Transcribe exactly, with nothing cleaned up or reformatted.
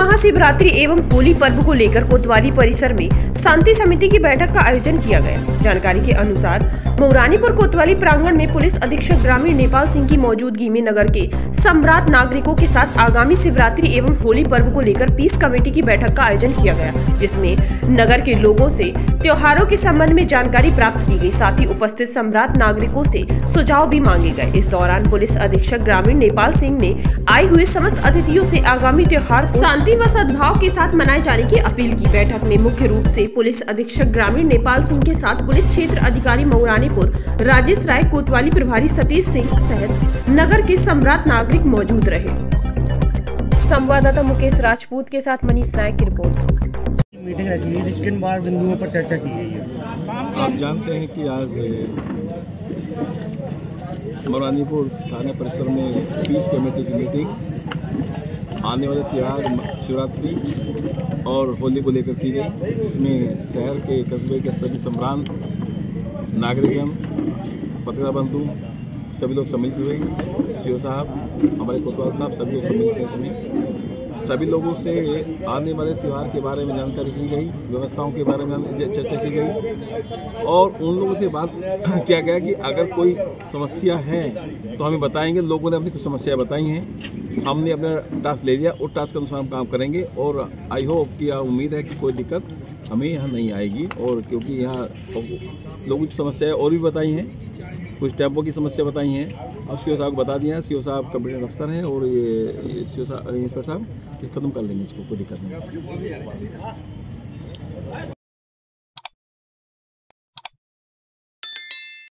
महाशिवरात्रि एवं होली पर्व को लेकर कोतवाली परिसर में शांति समिति की बैठक का आयोजन किया गया। जानकारी के अनुसार मऊरानीपुर कोतवाली प्रांगण में पुलिस अधीक्षक ग्रामीण नेपाल सिंह की मौजूदगी में नगर के सम्राट नागरिकों के साथ आगामी शिवरात्रि एवं होली पर्व को लेकर पीस कमेटी की बैठक का आयोजन किया गया, जिसमें नगर के लोगों से त्योहारों के संबंध में जानकारी प्राप्त की गई। साथ ही उपस्थित सम्राट नागरिकों से सुझाव भी मांगे गए। इस दौरान पुलिस अधीक्षक ग्रामीण नेपाल सिंह ने आए हुए समस्त अतिथियों से आगामी त्योहार शांति व सद्भाव के साथ मनाए जाने की अपील की। बैठक में मुख्य रूप से पुलिस अधीक्षक ग्रामीण नेपाल सिंह के साथ पुलिस क्षेत्र अधिकारी मऊरानीपुर राजेश राय, कोतवाली प्रभारी सतीश सिंह सहित नगर के सम्राट नागरिक मौजूद रहे। संवाददाता मुकेश राजपूत के साथ मनीष नायक की रिपोर्ट। मीटिंग रखी है, किन बार बिंदुओं पर चर्चा की गई है? आप जानते हैं कि आज मऊरानीपुर थाना परिसर में पीस कमेटी की मीटिंग आने वाले त्यौहार शिवरात्रि और होली को लेकर की गई, जिसमें शहर के कस्बे के सभी सम्राट नागरिकगण, पत्रकार बंधु सभी लोग सम्मिलित हुए। सीओ साहब, हमारे कोतवाल साहब, सभी लोग सम्मिलित हुए। इसमें सभी लोगों से आने वाले त्यौहार के बारे में जानकारी की गई, व्यवस्थाओं के बारे में चर्चा की गई और उन लोगों से बात किया गया कि अगर कोई समस्या है तो हमें बताएंगे। लोगों ने अपनी कुछ समस्याएं बताई हैं, हमने अपना टास्क ले लिया, उस टास्क के अनुसार हम काम करेंगे और आई होप कि यह उम्मीद है कि कोई दिक्कत हमें यहाँ नहीं आएगी। और क्योंकि यहाँ लोगों की समस्याएं और भी बताई हैं, कुछ टेम्पो की समस्या बताई हैं और सीओ साहब को बता दिया है। सीओ साहब कंप्यूटर अफसर हैं और ये सीओ साहब इंस्पेक्टर साहब खत्म कर लेंगे इसको, कोई दिक्कत नहीं।